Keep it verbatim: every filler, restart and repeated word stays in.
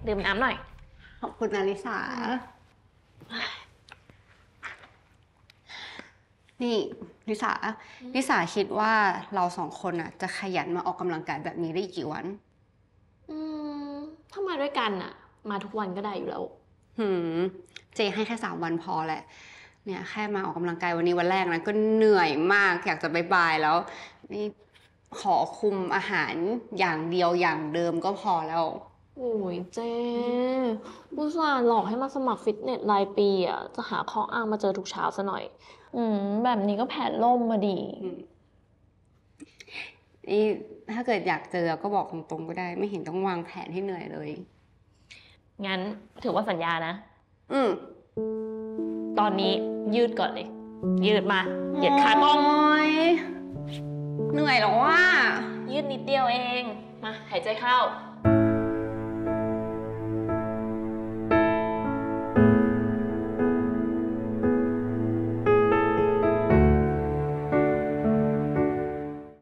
ดื่มน้ำหน่อยขอบคุณนาริสานี่ลิสาลิสาคิดว่าเราสองคนอ่ะจะขยันมาออกกำลังกายแบบนี้ได้กี่วันอืมถ้ามาด้วยกันอ่ะมาทุกวันก็ได้อยู่แล้วหืมเจให้แค่สามวันพอแหละเนี่ยแค่มาออกกำลังกายวันนี้วันแรกนะก็เหนื่อยมากอยากจะบายบายแล้วนี่ขอคุมอาหารอย่างเดียวอย่างเดิมก็พอแล้วโอ้ยเจ๊บุษราหลอกให้มาสมัครฟิตเนสรายปีอ่ะจะหาข้ออ้างมาเจอทุกเช้าซะหน่อยอืมแบบนี้ก็แผนล่มมาดีนี่ถ้าเกิดอยากเจอก็บอกตรงๆก็ได้ไม่เห็นต้องวางแผนให้เหนื่อยเลยงั้นถือว่าสัญญานะอืมตอนนี้ยืดก่อนเลยยืดมาเหยียดขาตรงเหนื่อยหรอวะยืดนิดเดียวเองมาหายใจเข้า